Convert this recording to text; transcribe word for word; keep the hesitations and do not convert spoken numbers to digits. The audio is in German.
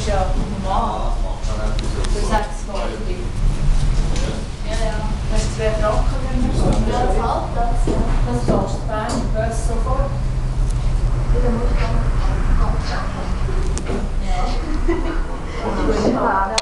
ist ja normal. Für sechs Wochen. Ja, ja. Das ist zwei Franken, wenn man so. Ja, das Halbplatz, ja. Das kostet Wein, was sofort. Ja. Ja.